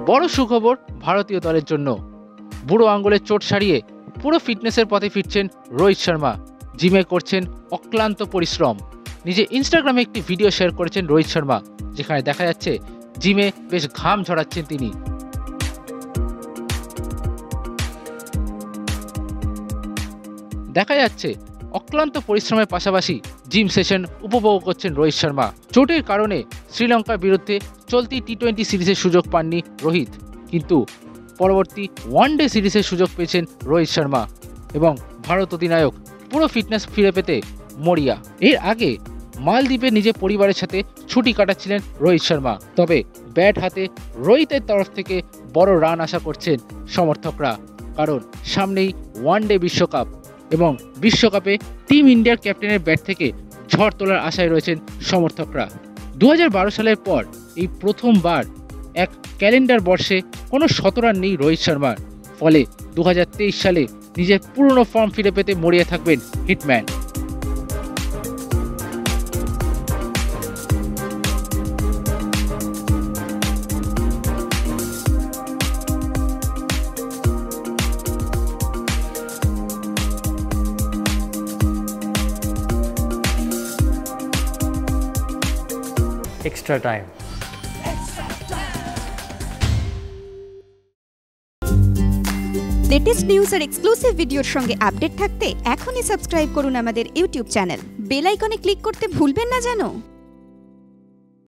বড় সুখবর ভারতীয় দলের জন্য। বুড়ো আঙ্গুলের চোট সারিয়ে পুরো ফিটনেসের পথে ফিরছেন রোহিত শর্মা। জিমে করছেন অক্লান্ত পরিশ্রম। নিজে ইনস্টাগ্রামে একটি ভিডিও শেয়ার করেছেন রোহিত শর্মা, যেখানে দেখা যাচ্ছে জিমে বেশ ঘাম ঝরাচ্ছেন তিনি। দেখা যাচ্ছে অক্লান্ত পরিশ্রমের পাশাপাশি জিম সেশন উপভোগ করছেন রোহিত শর্মা। চোটের কারণে শ্রীলঙ্কার বিরুদ্ধে চলতি টি-20 সিরিজের সুযোগ পাননি রোহিত, কিন্তু পরবর্তী ওয়ানডে সিরিজের সুযোগ পেয়েছেন রোহিত শর্মা এবং ভারত অধিনায়ক পুরো ফিটনেস ফিরে পেতে মরিয়া। এর আগে মালদ্বীপে নিজের পরিবারের সাথে ছুটি কাটাচ্ছিলেন রোহিত শর্মা, তবে ব্যাট হাতে রোহিতের তরফ থেকে বড় রান আশা করছেন সমর্থকরা, কারণ সামনেই ওয়ানডে বিশ্বকাপ এবং বিশ্বকাপে টিম ইন্ডিয়ার ক্যাপ্টেনের ব্যাট থেকে ঝড় তোলার আশায় রয়েছেন সমর্থকরা। 2012 সালের পর এই প্রথমবার এক ক্যালেন্ডার বর্ষে কোনো শতরান নেই রোহিত শর্মার, ফলে 2023 সালে নিজের পুরনো ফর্ম ফিরে পেতে মরিয়া থাকবেন hitman. Extra time. Latest news আর এক্সক্লুসিভ ভিডিওর সঙ্গে আপডেট থাকতে এখনই সাবস্ক্রাইব করুন আমাদের ইউটিউব চ্যানেল। বেল আইকনে ক্লিক করতে ভুলবেন না যেন।